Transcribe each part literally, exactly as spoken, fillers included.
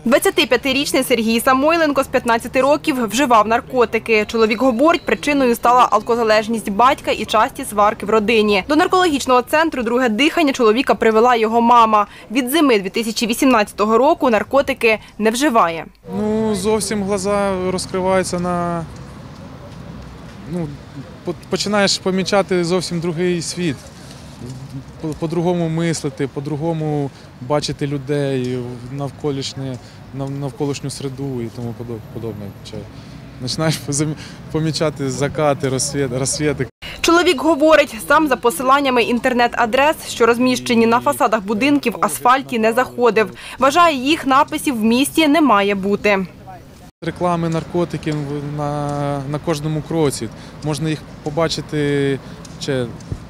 двадцятип'ятирічний Сергій Самойленко з п'ятнадцяти років вживав наркотики. Чоловік говорить, причиною стала алкозалежність батька і часті сварки в родині. До наркологічного центру «Друге дихання» чоловіка привела його мама. Від зими дві тисячі вісімнадцятого року наркотики не вживає. Ну, зовсім глаза розкриваються на… Ну, починаєш помічати зовсім другий світ. По-другому мислити, по-другому бачити людей, навколишню середу і тому подобне. Починаєш помічати закати, розсвіти. Чоловік говорить, сам за посиланнями інтернет-адрес, що розміщені на фасадах будинків, асфальті не заходив. Вважає, їх написів в місті не має бути. Реклами наркотиків на, на кожному кроці. Можна їх побачити, чи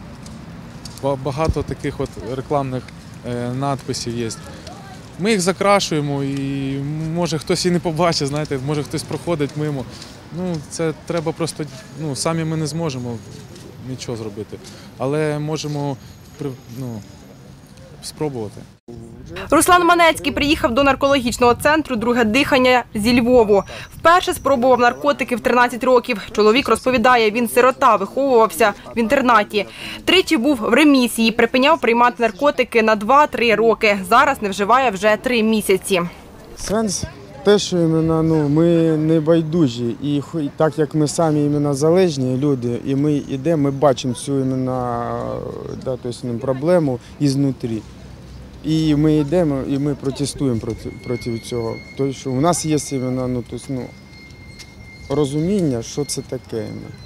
багато таких от рекламних е, надписів є. Ми їх закрашуємо і може хтось і не побачить, знаєте, може хтось проходить мимо. Ну, це треба просто, ну, самі ми не зможемо нічого зробити, але можемо, ну, спробувати. Руслан Манецький приїхав до наркологічного центру «Друге дихання» зі Львову. Вперше спробував наркотики в тринадцять років. Чоловік розповідає, він сирота, виховувався в інтернаті. Тричі був в ремісії, припиняв приймати наркотики на два-три роки. Зараз не вживає вже три місяці. Сенс те, що іменно, ну, ми не байдужі. І так як ми самі іменно залежні люди, і ми йдемо, ми бачимо цю іменно, да, тобто, проблему ізнутрі. І ми йдемо, і ми протестуємо проти, проти цього. Тобто, що у нас є іменно, ну, тобто, ну, розуміння, що це таке.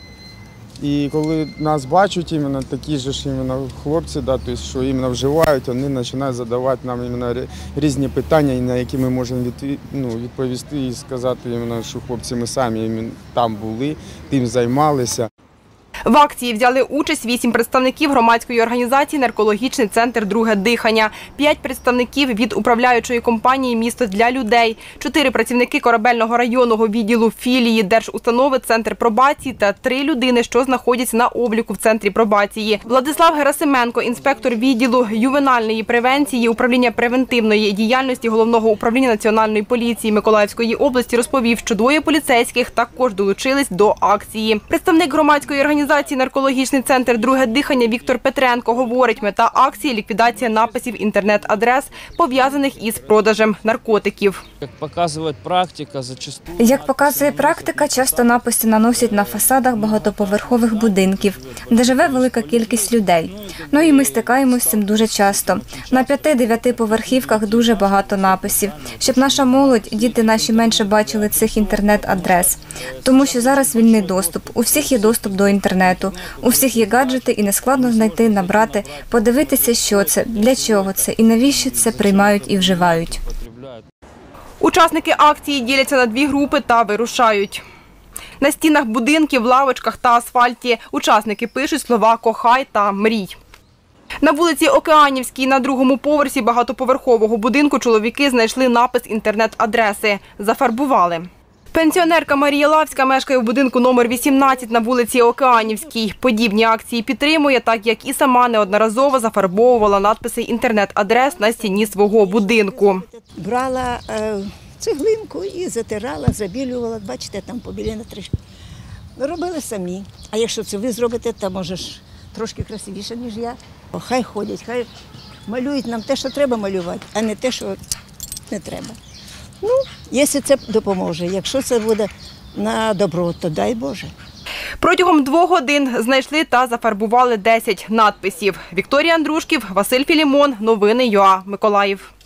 І коли нас бачать іменно такі ж іменно хлопці, да, тобто, що іменно вживають, вони починають задавати нам іменно різні питання, на які ми можемо від, ну, відповісти і сказати, іменно, що хлопці ми самі іменно там були, тим займалися. В акції взяли участь вісім представників громадської організації «Наркологічний центр «Друге дихання», п'ять представників від управляючої компанії «Місто для людей», чотири працівники корабельного районного відділу філії держустанови «Центр пробації» та три людини, що знаходяться на обліку в центрі пробації. Владислав Герасименко, інспектор відділу ювенальної превенції управління превентивної діяльності Головного управління Національної поліції Миколаївської області, розповів, що двоє поліцейських також долучились до акції. Представник громадської організації «Наркологічний центр «Друге дихання» Віктор Петренко говорить, мета акції – ліквідація написів інтернет-адрес, пов'язаних із продажем наркотиків. Як показує практика, зачасту... Як показує практика, часто написи наносять на фасадах багатоповерхових будинків, де живе велика кількість людей. Ну і ми стикаємося з цим дуже часто. На п'яти-дев'яти поверхівках дуже багато написів, щоб наша молодь, діти наші менше бачили цих інтернет-адрес. Тому що зараз вільний доступ, у всіх є доступ до інтернету. У всіх є гаджети і нескладно знайти, набрати, подивитися, що це, для чого це і навіщо це приймають і вживають. Учасники акції діляться на дві групи та вирушають. На стінах будинків, лавочках та асфальті учасники пишуть слова «кохай» та «мрій». На вулиці Океанівській на другому поверсі багатоповерхового будинку чоловіки знайшли напис інтернет-адреси. Зафарбували. Пенсіонерка Марія Лавська мешкає в будинку номер вісімнадцять на вулиці Океанівській. Подібні акції підтримує, так як і сама неодноразово зафарбовувала надписи інтернет-адрес на стіні свого будинку. Брала е, цеглинку і затирала, забілювала. Бачите, там побілена трішки. Робили самі. А якщо це ви зробите, то можеш трошки красивіше, ніж я. Хай ходять, хай малюють нам те, що треба малювати, а не те, що не треба. Ну, якщо це допоможе, якщо це буде на добро, то дай Боже. Протягом двох годин знайшли та зафарбували десять надписів. Вікторія Андрушків, Василь Філімон, новини ЮА, Миколаїв.